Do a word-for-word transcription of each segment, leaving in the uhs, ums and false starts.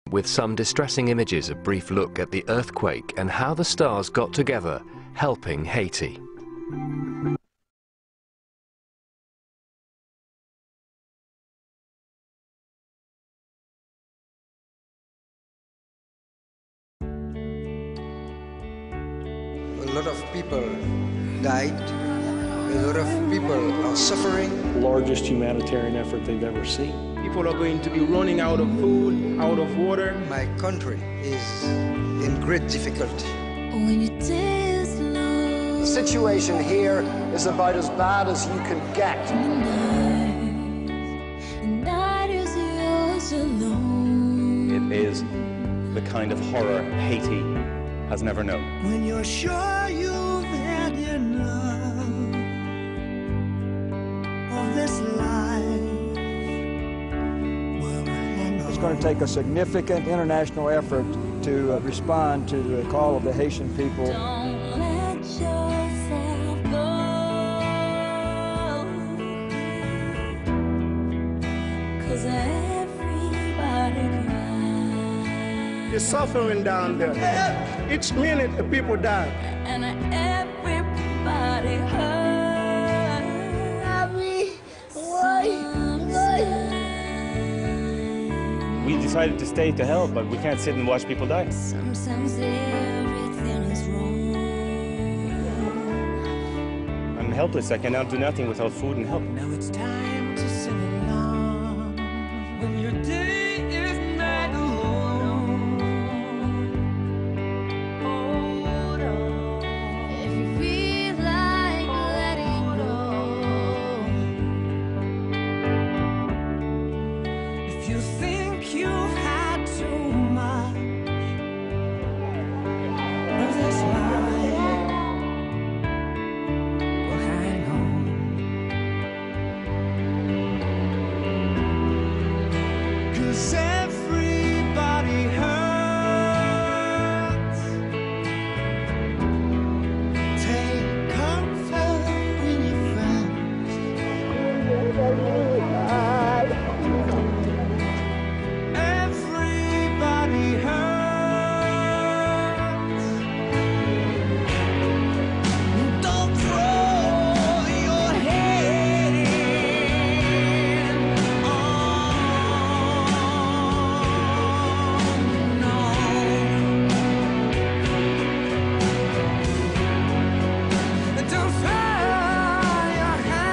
with some distressing images, a brief look at the earthquake and how the stars got together, helping Haiti. A lot of people died. A lot of people are suffering. The largest humanitarian effort they've ever seen. People are going to be running out of food, out of water. My country is in great difficulty. When your day is low, the situation here is about as bad as you can get. And the night, the night is yours alone. It is the kind of horror Haiti has never known. When you're sure you've had enough of this life, it's going to take a significant international effort to uh, respond to the call of the Haitian people. Don't let yourself go, 'cause everybody cries. There's suffering down there. Each minute the people die. And everybody hurts. We decided to stay to help, but we can't sit and watch people die. Sometimes everything is wrong. I'm helpless. I cannot do nothing without food and help. now it's time to sing along. When your day is not alone, hold on. If you feel like letting go, If you think you've had too much of this life, well, hang on. 'Cause everybody hurts. Take comfort in your friends. Everybody hurts. Don't throw your head in. Oh, no. Don't throw your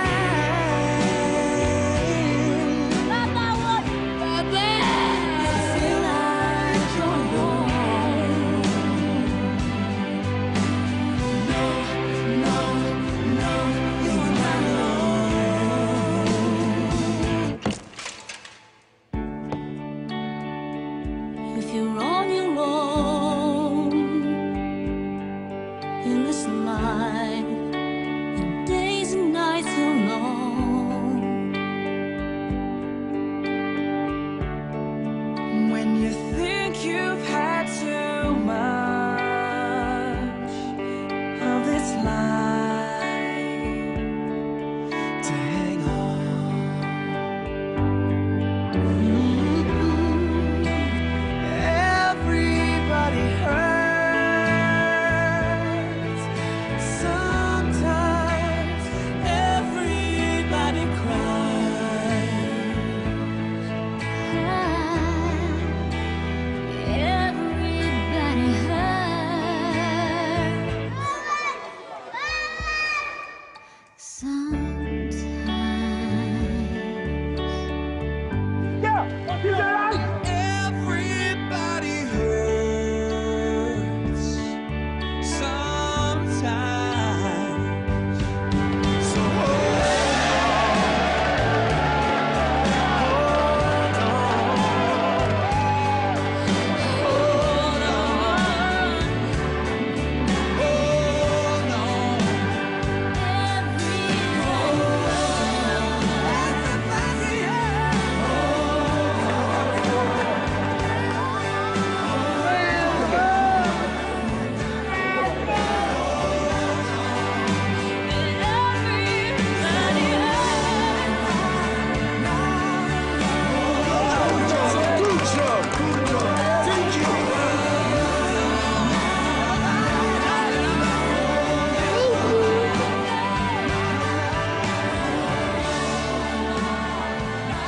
hand. Papa, what? Papa, I feel like you're wrong. No, no, no, you're not alone. If you're on your own in this life, the days and nights are long. When you think you've had too much of this life to hang on. Everybody hurts. Sometimes everybody cries. Yeah.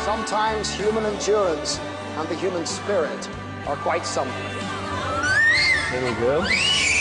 Sometimes human endurance and the human spirit are quite something. Little girl.